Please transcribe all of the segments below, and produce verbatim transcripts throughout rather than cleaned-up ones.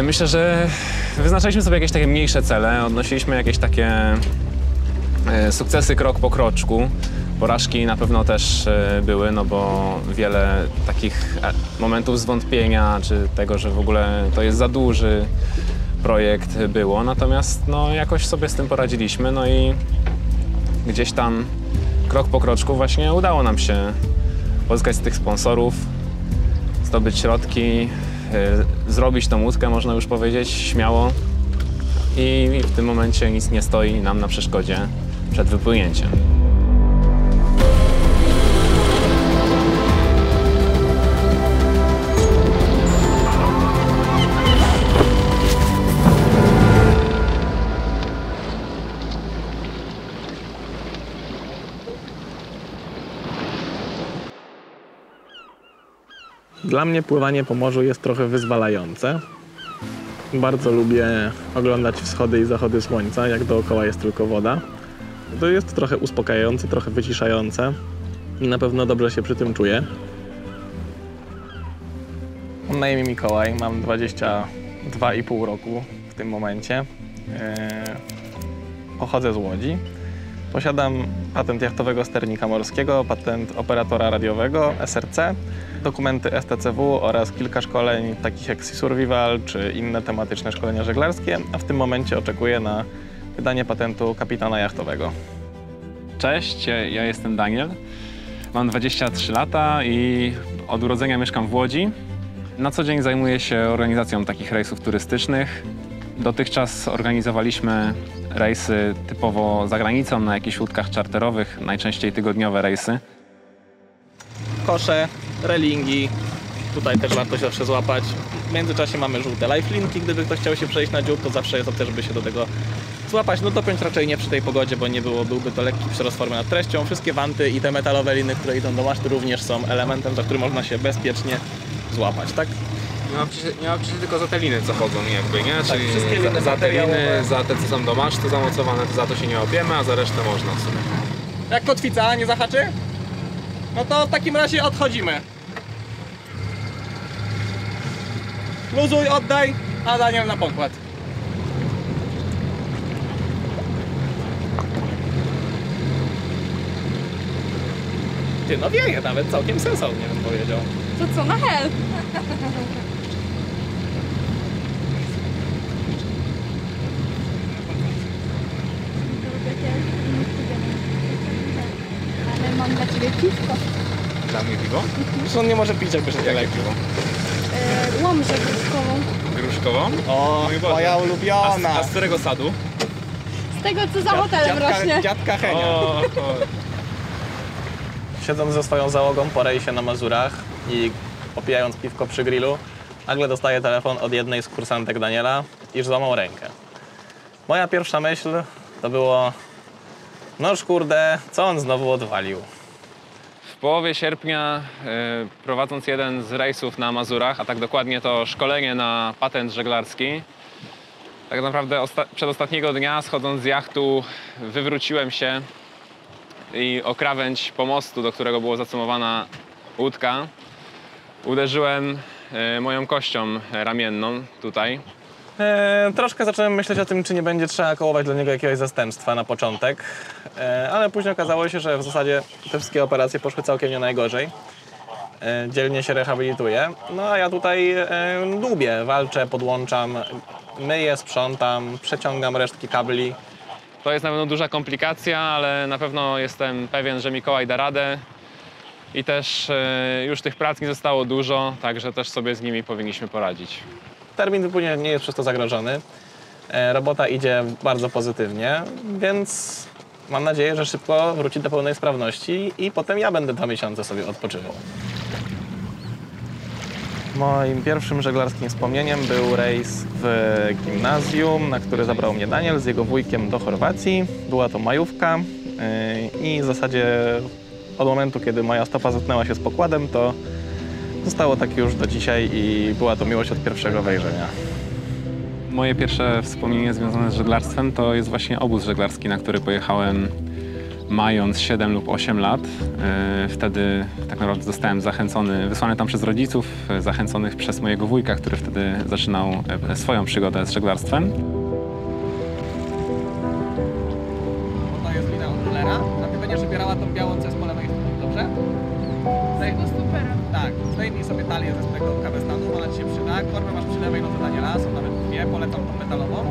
Myślę, że wyznaczaliśmy sobie jakieś takie mniejsze cele, odnosiliśmy jakieś takie sukcesy krok po kroczku. Porażki na pewno też były, no bo wiele takich momentów zwątpienia, czy tego, że w ogóle to jest za duży projekt było. Natomiast no, jakoś sobie z tym poradziliśmy, no i gdzieś tam krok po kroczku właśnie udało nam się pozyskać z tych sponsorów, zdobyć środki, zrobić tą łódkę, można już powiedzieć, śmiało. I w tym momencie nic nie stoi nam na przeszkodzie przed wypłynięciem. Dla mnie pływanie po morzu jest trochę wyzwalające. Bardzo lubię oglądać wschody i zachody słońca, jak dookoła jest tylko woda. To jest trochę uspokajające, trochę wyciszające i na pewno dobrze się przy tym czuję. Mam na imię Mikołaj, mam dwadzieścia dwa i pół roku w tym momencie. Pochodzę z Łodzi. Posiadam patent jachtowego sternika morskiego, patent operatora radiowego S R C, dokumenty S T C W oraz kilka szkoleń takich jak Sea Survival czy inne tematyczne szkolenia żeglarskie, a w tym momencie oczekuję na wydanie patentu kapitana jachtowego. Cześć, ja jestem Daniel, mam dwadzieścia trzy lata i od urodzenia mieszkam w Łodzi. Na co dzień zajmuję się organizacją takich rejsów turystycznych. Dotychczas organizowaliśmy rejsy typowo za granicą, na jakichś łódkach czarterowych, najczęściej tygodniowe rejsy. Kosze, relingi, tutaj też warto się zawsze złapać. W międzyczasie mamy żółte lifelinki, gdyby ktoś chciał się przejść na dziób, to zawsze jest opcja, żeby się do tego złapać. No dopiąć raczej nie przy tej pogodzie, bo nie było, byłby to lekki przerost formy nad treścią. Wszystkie wanty i te metalowe liny, które idą do maszty, również są elementem, za który można się bezpiecznie złapać, tak? Nie ma przecież, nie ma przecież tylko za te liny, co chodzą jakby, nie? Tak, Czyli wszystkie za, liny za te liny, materiałowe. za te, co są do masztu zamocowane, to za to się nie łapiemy, a za resztę można w sumie. Jak kotwica nie zahaczy? No to w takim razie odchodzimy. Luzuj, oddaj, a Daniel na pokład. Ty, no wieje nawet całkiem sensownie, bym powiedział. To co, na hel? Ale mam dla ciebie piwko. Dla mnie piwo? Przecież on nie może pić, jakby się nie lepił. Yy, łomżę gruszkową. Gruszkową? O, Mój Boże. moja A ulubiona. z, a z którego sadu? Z tego, co za hotelem dziadka, rośnie. dziadka Henia. O, o. Siedząc ze swoją załogą po rejsie na Mazurach i popijając piwko przy grillu, nagle dostaję telefon od jednej z kursantek Daniela, iż złamał rękę. Moja pierwsza myśl to było: noż kurde, co on znowu odwalił? W połowie sierpnia, y, prowadząc jeden z rejsów na Mazurach, a tak dokładnie to szkolenie na patent żeglarski, tak naprawdę przedostatniego dnia, schodząc z jachtu, wywróciłem się i o krawędź pomostu, do którego była zacumowana łódka, uderzyłem y, moją kością ramienną tutaj. E, troszkę zacząłem myśleć o tym, czy nie będzie trzeba kołować dla niego jakiegoś zastępstwa na początek, e, ale później okazało się, że w zasadzie te wszystkie operacje poszły całkiem nie najgorzej. E, dzielnie się rehabilituję, no a ja tutaj e, dłubię, walczę, podłączam, myję, sprzątam, przeciągam resztki kabli. To jest na pewno duża komplikacja, ale na pewno jestem pewien, że Mikołaj da radę i też y, już tych prac nie zostało dużo, także też sobie z nimi powinniśmy poradzić. Termin wypłynięcia nie jest przez to zagrożony. E, robota idzie bardzo pozytywnie, więc mam nadzieję, że szybko wróci do pełnej sprawności i potem ja będę dwa miesiące sobie odpoczywał. Moim pierwszym żeglarskim wspomnieniem był rejs w gimnazjum, na który zabrał mnie Daniel z jego wujkiem do Chorwacji. Była to majówka yy, i w zasadzie od momentu, kiedy moja stopa zetknęła się z pokładem, to zostało tak już do dzisiaj i była to miłość od pierwszego wejrzenia. Moje pierwsze wspomnienie związane z żeglarstwem to jest właśnie obóz żeglarski, na który pojechałem mając siedem lub osiem lat. E, Wtedy tak naprawdę zostałem zachęcony, wysłany tam przez rodziców, e, zachęconych przez mojego wujka, który wtedy zaczynał e, swoją przygodę z żeglarstwem. To jest lina od rollera. Na ty będziesz wybierała tą białą, co jest po lewej stronie, dobrze? Zdej... Super. Tak, zdejmij sobie talię ze swojego kawestanu, bo ona ci się przyda. Korbę masz przy lewej nodze Daniela, są nawet dwie, polecam tą metalową.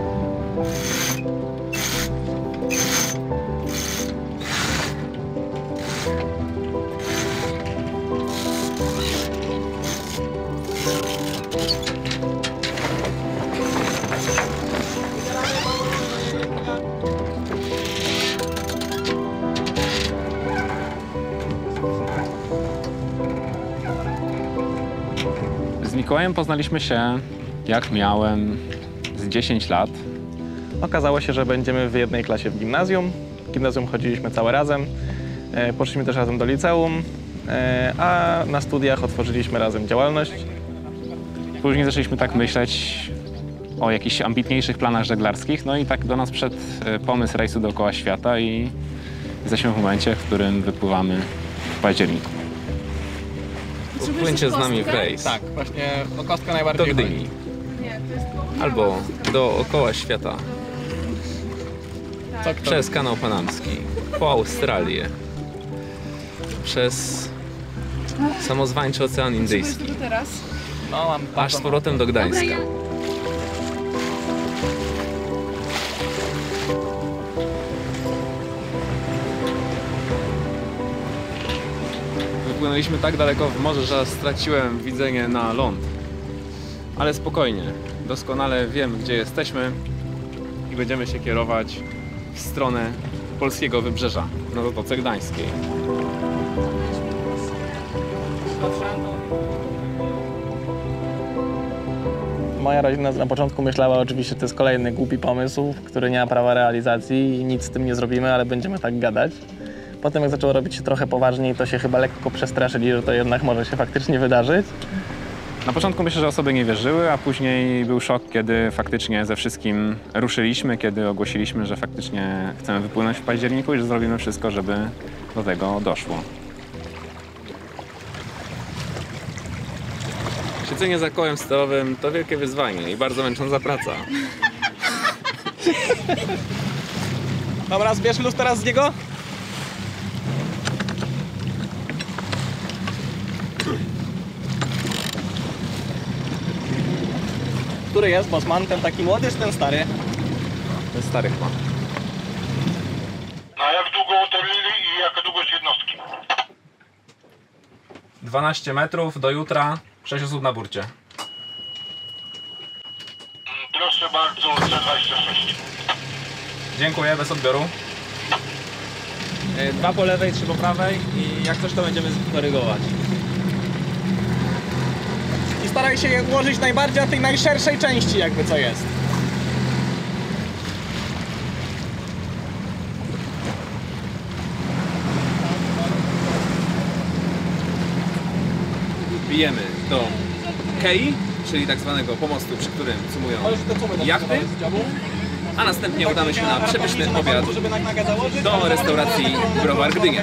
Z Mikołajem poznaliśmy się, jak miałem z dziesięć lat. Okazało się, że będziemy w jednej klasie w gimnazjum. W gimnazjum chodziliśmy całe razem. E, Poszliśmy też razem do liceum, e, a na studiach otworzyliśmy razem działalność. Później zaczęliśmy tak myśleć o jakichś ambitniejszych planach żeglarskich, no i tak do nas wszedł e, pomysł rejsu dookoła świata i jesteśmy w momencie, w którym wypływamy w październiku. Płyńcie z nami w rejs. Tak, właśnie o kostkę Do najbardziej chodzi. Gdyni. Nie, to jest Albo dookoła świata. Co kto? Przez kanał panamski. Po Australię. Przez samozwańczy Ocean Indyjski. to teraz. No, mam Aż bardzo z powrotem do Gdańska. Wypłynęliśmy tak daleko w morze, że straciłem widzenie na ląd. Ale spokojnie, doskonale wiem, gdzie jesteśmy i będziemy się kierować w stronę polskiego wybrzeża, na Zatoce Gdańskiej. Moja rodzina na początku myślała oczywiście, że to jest kolejny głupi pomysł, który nie ma prawa realizacji i nic z tym nie zrobimy, ale będziemy tak gadać. Potem jak zaczęło robić się trochę poważniej, to się chyba lekko przestraszyli, że to jednak może się faktycznie wydarzyć. Na początku myślę, że osoby nie wierzyły, a później był szok, kiedy faktycznie ze wszystkim ruszyliśmy, kiedy ogłosiliśmy, że faktycznie chcemy wypłynąć w październiku i że zrobimy wszystko, żeby do tego doszło. Siedzenie za kołem sterowym to wielkie wyzwanie i bardzo męcząca praca. Dobra, zbierz luz teraz z niego. Który jest bosman? Ten taki młody czy ten stary? Ten stary chyba. A jak długo utorlili i jaka długość jednostki? dwanaście metrów do jutra, sześć osób na burcie. Mm, Proszę bardzo, C dwadzieścia sześć. Dziękuję, bez odbioru. Dwa po lewej, trzy po prawej i jak coś to będziemy korygować. I staraj się je ułożyć najbardziej na tej najszerszej części jakby co jest. Bijemy do kei, czyli tak zwanego pomostu, przy którym sumują jachty, a następnie udamy się na przepyszny obiad do restauracji Browar Gdynia.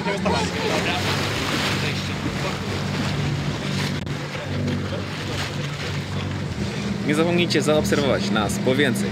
Nie zapomnijcie zaobserwować nas po więcej.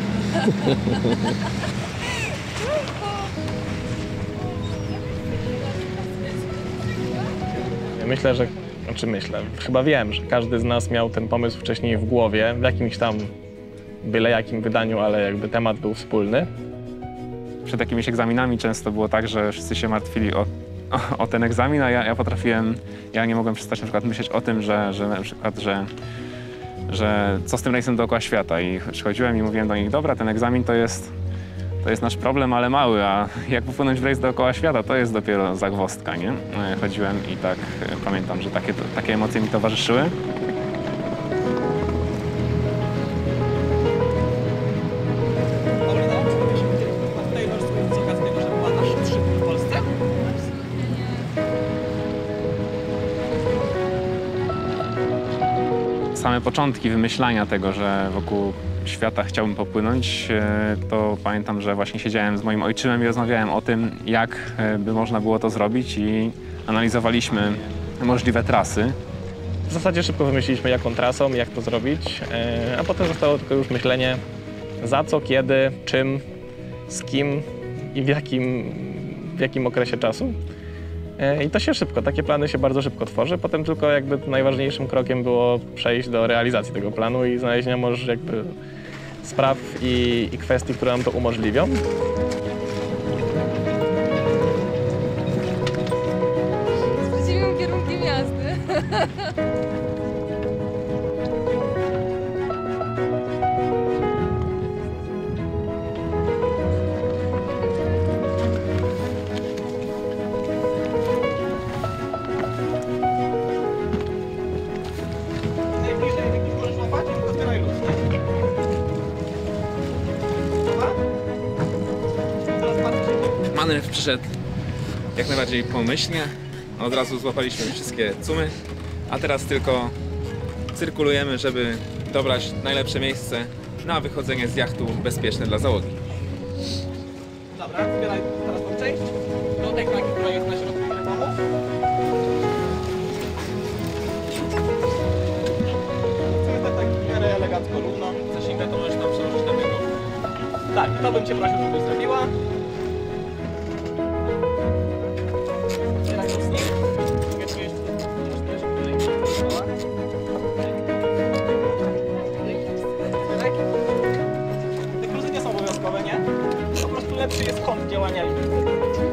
Myślę, że, znaczy myślę, chyba wiem, że każdy z nas miał ten pomysł wcześniej w głowie, w jakimś tam byle jakim wydaniu, ale jakby temat był wspólny. Przed jakimiś egzaminami często było tak, że wszyscy się martwili o, o, o ten egzamin, a ja, ja potrafiłem, ja nie mogłem przestać na przykład myśleć o tym, że, że na przykład, że, że co z tym rejsem dookoła świata i przychodziłem i mówiłem do nich, dobra, ten egzamin to jest, to jest nasz problem, ale mały, a jak popłynąć w rejs dookoła świata, to jest dopiero zagwozdka, nie? Chodziłem i tak pamiętam, że takie, takie emocje mi towarzyszyły. Same początki wymyślania tego, że wokół świata chciałbym popłynąć, to pamiętam, że właśnie siedziałem z moim ojczymem i rozmawiałem o tym, jak by można było to zrobić i analizowaliśmy możliwe trasy. W zasadzie szybko wymyśliliśmy, jaką trasą, jak to zrobić, a potem zostało tylko już myślenie, za co, kiedy, czym, z kim i w jakim, w jakim okresie czasu. I to się szybko, takie plany się bardzo szybko tworzy. Potem tylko jakby najważniejszym krokiem było przejść do realizacji tego planu i znalezienia może jakby spraw i, i kwestii, które nam to umożliwią. Z przeciwnym kierunkiem jazdy. Manewr przyszedł jak najbardziej pomyślnie. Od razu złapaliśmy wszystkie cumy, a teraz tylko cyrkulujemy, żeby dobrać najlepsze miejsce na wychodzenie z jachtu bezpieczne dla załogi. Dobra, wybieraj teraz tą część. Do tej knaki, która jest na środku reklamów. Chcemy tak w miarę elegancko, równo. Zasięga to możesz tam przełożyć na biegu. Tak, to bym cię prosił, żeby zrobiła. Wybieraj mocniej. Mogę ci jeszcze troszkę, żeby tutaj nie przytrzymała. Wybieraj. Te kluzy nie są obowiązkowe, nie? Po prostu lepszy jest kąt działania linii.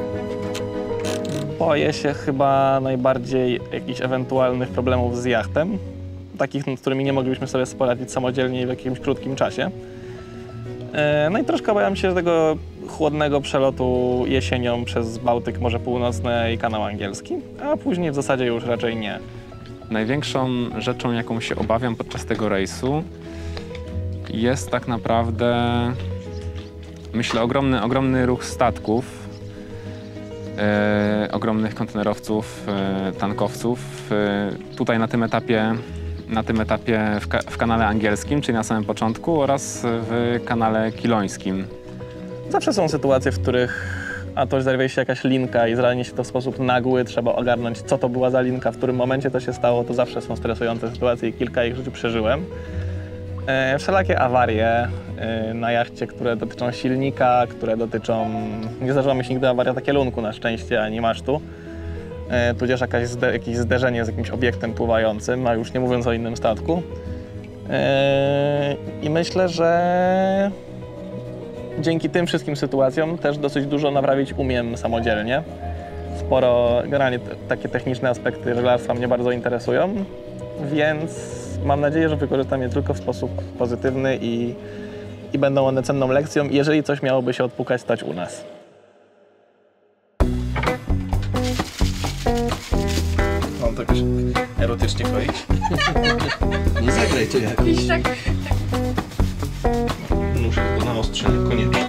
Boję się chyba najbardziej jakichś ewentualnych problemów z jachtem. Takich, z którymi nie moglibyśmy sobie poradzić samodzielnie w jakimś krótkim czasie. No i troszkę obawiam się tego chłodnego przelotu jesienią przez Bałtyk, Morze Północne i Kanał Angielski, a później w zasadzie już raczej nie. Największą rzeczą, jaką się obawiam podczas tego rejsu, jest tak naprawdę, myślę, ogromny, ogromny ruch statków, e, ogromnych kontenerowców, e, tankowców. E, tutaj na tym etapie, na tym etapie w, ka w kanale angielskim, czyli na samym początku, oraz w kanale kilońskim. Zawsze są sytuacje, w których a to zerwie się jakaś linka i zranie się to w sposób nagły, trzeba ogarnąć, co to była za linka, w którym momencie to się stało. To zawsze są stresujące sytuacje i kilka ich w życiu przeżyłem. E, wszelakie awarie e, na jachcie, które dotyczą silnika, które dotyczą... Nie zdarzyła mi się nigdy awaria na kielunku na szczęście, ani masztu. E, tudzież jakaś zde, jakieś zderzenie z jakimś obiektem pływającym, a już nie mówiąc o innym statku. E, I myślę, że dzięki tym wszystkim sytuacjom też dosyć dużo naprawić umiem samodzielnie. Sporo, generalnie takie techniczne aspekty żeglarstwa mnie bardzo interesują, więc mam nadzieję, że wykorzystam je tylko w sposób pozytywny i, i będą one cenną lekcją, jeżeli coś miałoby się odpukać stać u nas. Mam to jakoś erotycznie kroić. Nie zagraj to jak. Jakiś tak... Muszę go naostrzyć koniecznie.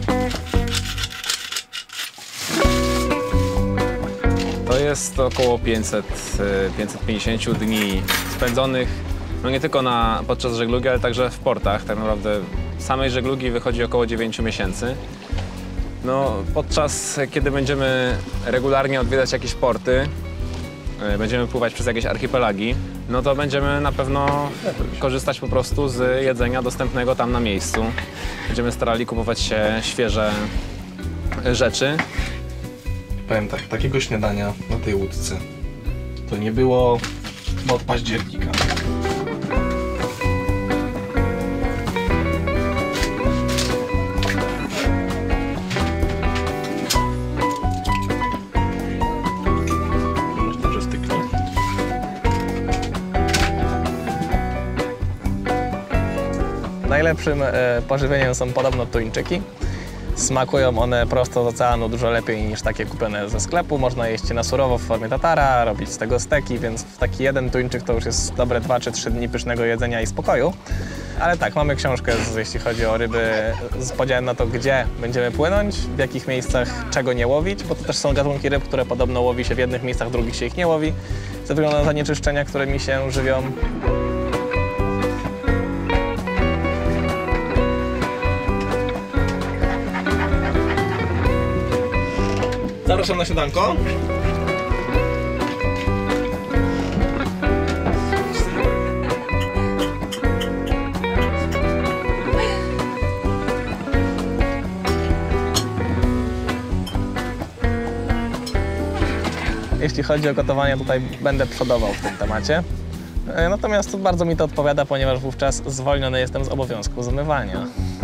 To jest około pięćset do pięćset pięćdziesięciu dni spędzonych no nie tylko na, podczas żeglugi, ale także w portach. Tak naprawdę samej żeglugi wychodzi około dziewięciu miesięcy. No, podczas kiedy będziemy regularnie odwiedzać jakieś porty, będziemy pływać przez jakieś archipelagi, no to będziemy na pewno korzystać po prostu z jedzenia dostępnego tam na miejscu. Będziemy starali kupować się świeże rzeczy. Powiem tak, takiego śniadania na tej łódce to nie było od października. Dobrze styknie. Najlepszym e, pożywieniem są podobno tuńczyki. Smakują one prosto z oceanu dużo lepiej niż takie kupione ze sklepu. Można jeść je na surowo w formie tatara, robić z tego steki, więc w taki jeden tuńczyk to już jest dobre dwa czy trzy dni pysznego jedzenia i spokoju. Ale tak, mamy książkę, z, jeśli chodzi o ryby, z podziałem na to, gdzie będziemy płynąć, w jakich miejscach czego nie łowić, bo to też są gatunki ryb, które podobno łowi się w jednych miejscach, w drugich się ich nie łowi, ze względu na zanieczyszczenia, którymi się żywią. Zapraszam na śniadanko. Jeśli chodzi o gotowanie, tutaj będę przodował w tym temacie. Natomiast bardzo mi to odpowiada, ponieważ wówczas zwolniony jestem z obowiązku zmywania.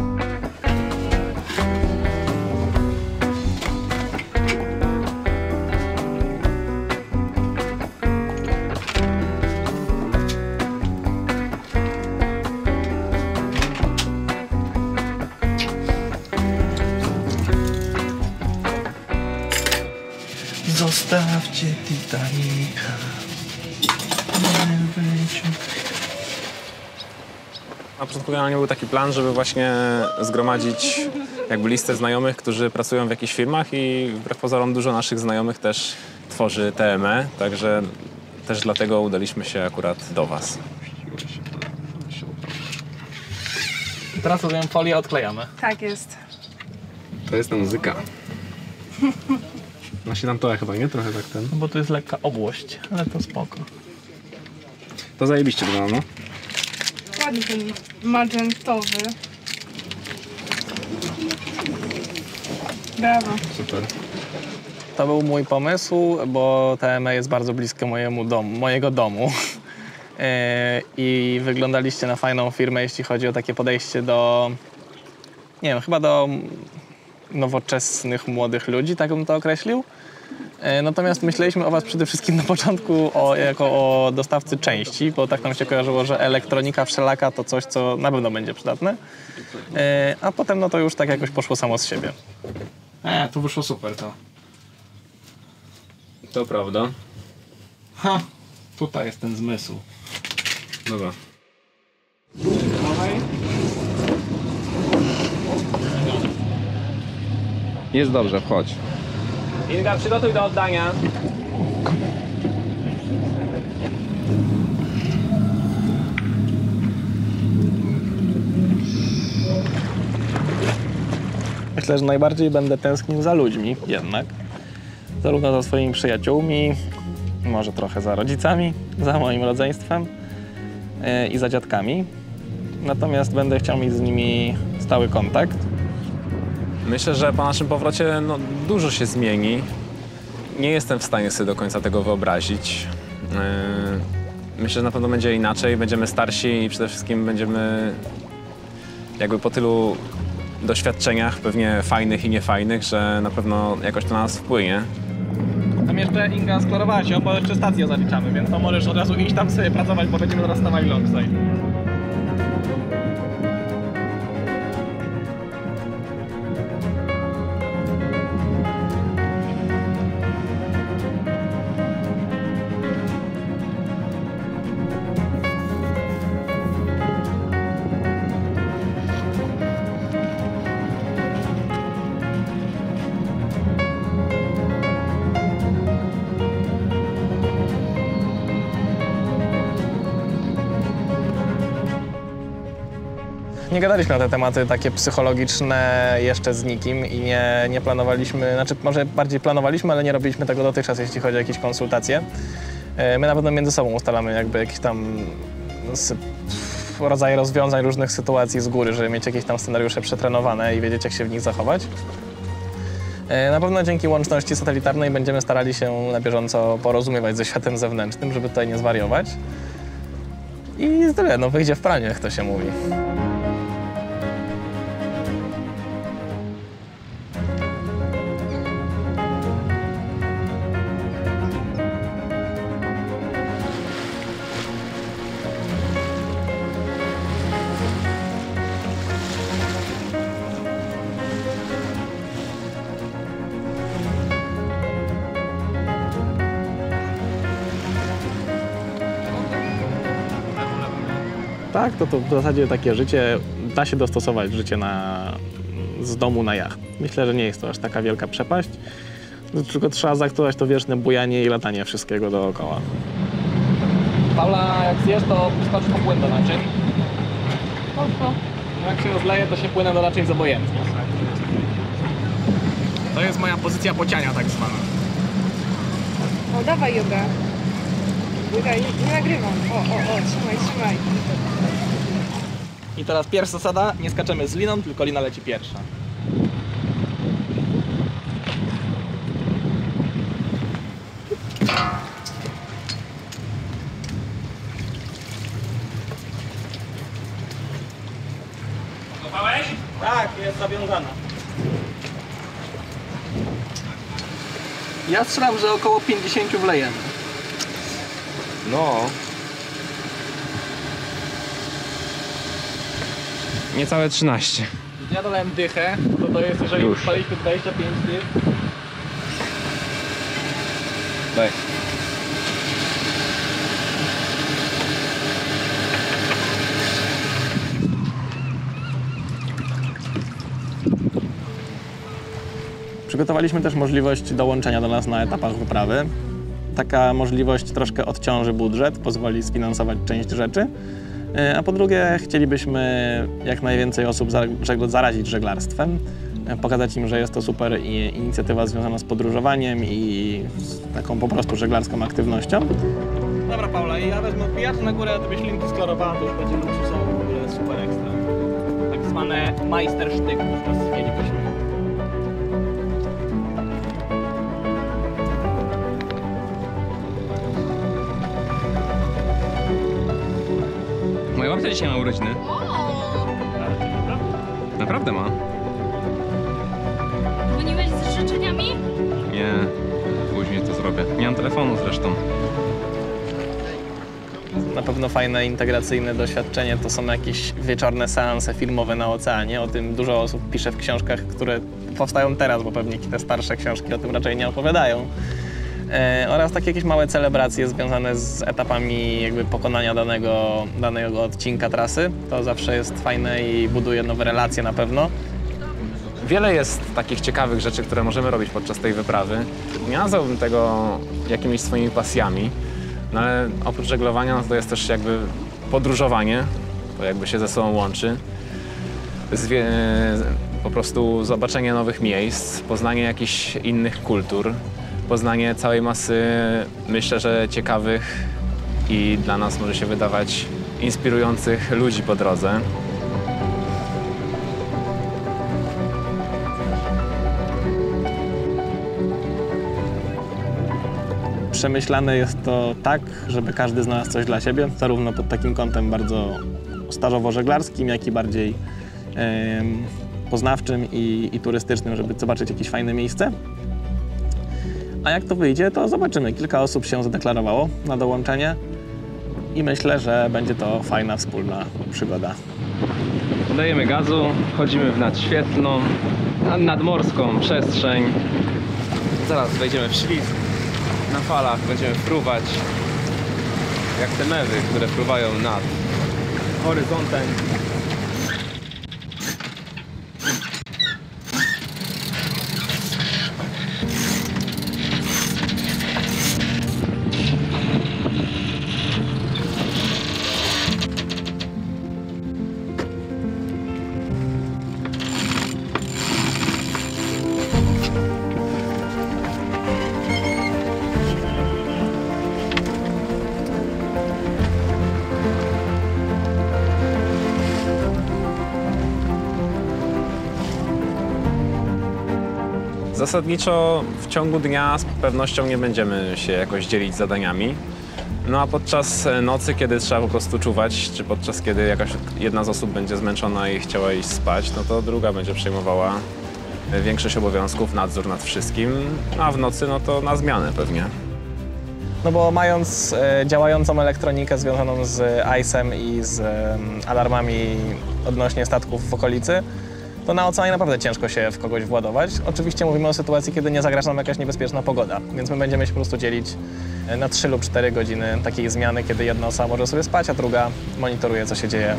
Zostawcie Titanica. Na początku generalnie był taki plan, żeby właśnie zgromadzić jakby listę znajomych, którzy pracują w jakichś firmach i wbrew pozorom dużo naszych znajomych też tworzy T M E, także też dlatego udaliśmy się akurat do was. Teraz rozumiem, folię odklejamy. Tak jest. To jest ta muzyka. Właśnie nam to chyba, nie? Trochę tak ten. Bo tu jest lekka obłość, ale to spoko. To zajebiście wygląda, no. Ładny ten magentowy. Brawo. Super. To był mój pomysł, bo T M E jest bardzo bliskie mojemu domu, mojego domu. I wyglądaliście na fajną firmę, jeśli chodzi o takie podejście do, nie wiem, chyba do nowoczesnych, młodych ludzi, tak bym to określił. Natomiast myśleliśmy o was przede wszystkim na początku o, jako o dostawcy części, bo tak nam się kojarzyło, że elektronika wszelaka to coś, co na pewno będzie przydatne. A potem no to już tak jakoś poszło samo z siebie. E, to wyszło super to. To prawda. Ha! Tutaj jest ten zmysł. Dobra. Jest dobrze, wchodź. Inga, przygotuj do oddania. Myślę, że najbardziej będę tęsknił za ludźmi jednak. Zarówno za swoimi przyjaciółmi, może trochę za rodzicami, za moim rodzeństwem yy, i za dziadkami. Natomiast będę chciał mieć z nimi stały kontakt. Myślę, że po naszym powrocie no, dużo się zmieni. Nie jestem w stanie sobie do końca tego wyobrazić. Yy, myślę, że na pewno będzie inaczej, będziemy starsi i przede wszystkim będziemy jakby po tylu doświadczeniach, pewnie fajnych i niefajnych, że na pewno jakoś to na nas wpłynie. Tam jeszcze Inga sklarowała się, bo jeszcze stację zaliczamy, więc to możesz od razu iść tam sobie pracować, bo będziemy zaraz stawali longside. Nie gadaliśmy na te tematy takie psychologiczne jeszcze z nikim i nie, nie planowaliśmy, znaczy może bardziej planowaliśmy, ale nie robiliśmy tego dotychczas, jeśli chodzi o jakieś konsultacje. My na pewno między sobą ustalamy jakby jakieś tam rodzaje rozwiązań różnych sytuacji z góry, żeby mieć jakieś tam scenariusze przetrenowane i wiedzieć, jak się w nich zachować. Na pewno dzięki łączności satelitarnej będziemy starali się na bieżąco porozumiewać ze światem zewnętrznym, żeby tutaj nie zwariować. I tyle, no wyjdzie w praniu, jak to się mówi. Tak, to, to w zasadzie takie życie, da się dostosować życie na, z domu na jacht. Myślę, że nie jest to aż taka wielka przepaść, tylko trzeba zaakceptować to wieczne bujanie i latanie wszystkiego dookoła. Paula, jak zjesz, to skocz po płyn do naczyń. Opo. Jak się rozleje, to się płynem do naczyń z obojętnie. To jest moja pozycja pociania tak zwana. O, dawaj jogę. Czekaj, nie, nie nagrywam. O, o, o, trzymaj, trzymaj. I teraz pierwsza zasada, nie skaczemy z liną, tylko lina leci pierwsza. Kopałeś? Tak, jest zawiązana. Ja strzelam, że około pięćdziesiąt wlejemy. No. Niecałe trzynaście. Ja dolałem dychę, to to jest, jeżeli Już. spaliśmy dwadzieścia pięć dych. Daj. Przygotowaliśmy też możliwość dołączenia do nas na etapach wyprawy. Taka możliwość troszkę odciąży budżet, pozwoli sfinansować część rzeczy. A po drugie, chcielibyśmy jak najwięcej osób zarazić żeglarstwem, pokazać im, że jest to super inicjatywa związana z podróżowaniem i z taką po prostu żeglarską aktywnością. Dobra, Paula, ja wezmę pijacz na górę, to byś linki sklorowała, to już będzie luksusowo, w ogóle super ekstra. Tak zwane majstersztyk, mielibyśmy. Moja babcia dzisiaj ma urodziny. Naprawdę ma? Dzwoniłeś z życzeniami? Nie, później to zrobię. Nie mam telefonu zresztą. Na pewno fajne, integracyjne doświadczenie to są jakieś wieczorne seanse filmowe na oceanie. O tym dużo osób pisze w książkach, które powstają teraz, bo pewnie te starsze książki o tym raczej nie opowiadają. E, oraz takie jakieś małe celebracje związane z etapami jakby pokonania danego, danego odcinka trasy. To zawsze jest fajne i buduje nowe relacje na pewno. Wiele jest takich ciekawych rzeczy, które możemy robić podczas tej wyprawy. Nie nazwałbym tego jakimiś swoimi pasjami, no ale oprócz żeglowania no to jest też jakby podróżowanie, to jakby się ze sobą łączy. Zwie, po prostu zobaczenie nowych miejsc, poznanie jakichś innych kultur, poznanie całej masy, myślę, że ciekawych i dla nas może się wydawać inspirujących ludzi po drodze. Przemyślane jest to tak, żeby każdy znalazł coś dla siebie, zarówno pod takim kątem bardzo stażowo-żeglarskim, jak i bardziej e, poznawczym i, i turystycznym, żeby zobaczyć jakieś fajne miejsce. A jak to wyjdzie, to zobaczymy. Kilka osób się zadeklarowało na dołączenie i myślę, że będzie to fajna, wspólna przygoda. Dajemy gazu, wchodzimy w nadświetlną, nadmorską przestrzeń. Zaraz wejdziemy w ślizg. Na falach będziemy fruwać jak te mewy, które fruwają nad horyzontem. Zasadniczo w ciągu dnia z pewnością nie będziemy się jakoś dzielić zadaniami. No a podczas nocy, kiedy trzeba po prostu czuwać, czy podczas kiedy jakaś jedna z osób będzie zmęczona i chciała iść spać, no to druga będzie przejmowała większość obowiązków, nadzór nad wszystkim, a w nocy no to na zmianę pewnie. No bo mając e, działającą elektronikę związaną z I C E M i z e, alarmami odnośnie statków w okolicy, to na oceanie naprawdę ciężko się w kogoś władować. Oczywiście mówimy o sytuacji, kiedy nie zagraża nam jakaś niebezpieczna pogoda, więc my będziemy się po prostu dzielić na trzy lub cztery godziny takiej zmiany, kiedy jedna osoba może sobie spać, a druga monitoruje, co się dzieje.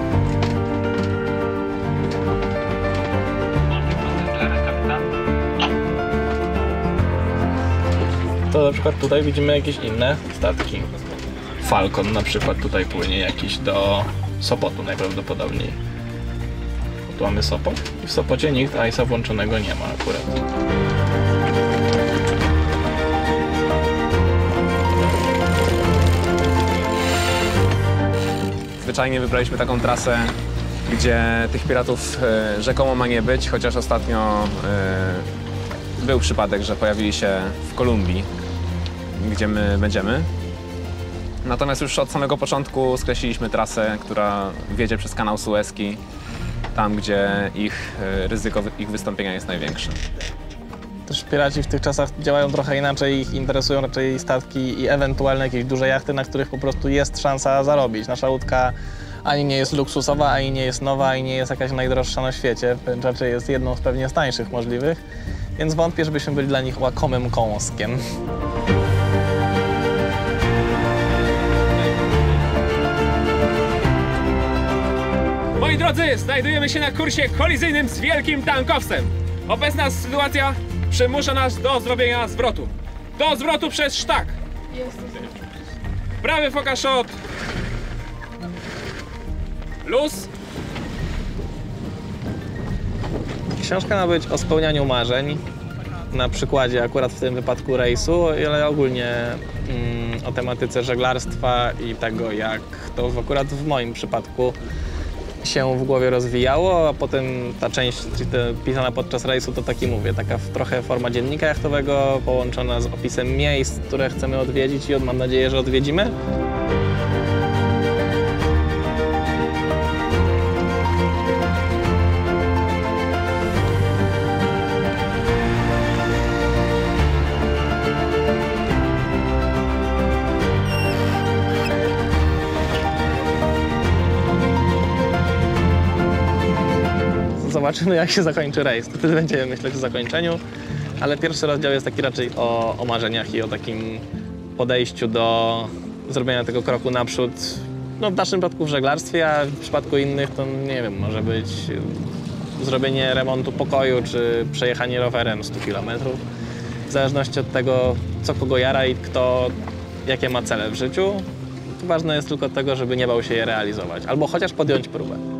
To na przykład tutaj widzimy jakieś inne statki. Falcon na przykład tutaj płynie jakiś do Sopotu najprawdopodobniej. Tu mamy Sopot i w Sopocie nikt ajsa włączonego nie ma akurat. Zwyczajnie wybraliśmy taką trasę, gdzie tych piratów e, rzekomo ma nie być, chociaż ostatnio e, był przypadek, że pojawili się w Kolumbii, gdzie my będziemy. Natomiast już od samego początku skreśliliśmy trasę, która wiedzie przez kanał Suezki, tam gdzie ich e, ryzyko ich wystąpienia jest największe. Też piraci w tych czasach działają trochę inaczej, ich interesują raczej statki i ewentualne jakieś duże jachty, na których po prostu jest szansa zarobić. Nasza łódka ani nie jest luksusowa, ani nie jest nowa, ani nie jest jakaś najdroższa na świecie, raczej jest jedną z pewnie z tańszych możliwych, więc wątpię, żebyśmy byli dla nich łakomym kąskiem. Moi drodzy, znajdujemy się na kursie kolizyjnym z wielkim tankowcem. Obecna sytuacja przymusza nas do zrobienia zwrotu. Do zwrotu przez sztak. Prawy focus shot. Luz. Książka ma być o spełnianiu marzeń, na przykładzie akurat w tym wypadku rejsu, ale ogólnie mm, o tematyce żeglarstwa i tego, jak to akurat w moim przypadku się w głowie rozwijało, a potem ta część te, pisana podczas rejsu to taki mówię, taka w, trochę forma dziennika jachtowego połączona z opisem miejsc, które chcemy odwiedzić i mam nadzieję, że odwiedzimy. Zobaczymy, jak się zakończy rejs. Wtedy będziemy myśleć o zakończeniu, ale pierwszy rozdział jest taki raczej o, o marzeniach i o takim podejściu do zrobienia tego kroku naprzód. No, w naszym przypadku w żeglarstwie, a w przypadku innych to nie wiem, może być zrobienie remontu pokoju czy przejechanie rowerem stu kilometrów. W zależności od tego, co kogo jara i kto jakie ma cele w życiu. Ważne jest tylko tego, żeby nie bał się je realizować albo chociaż podjąć próbę.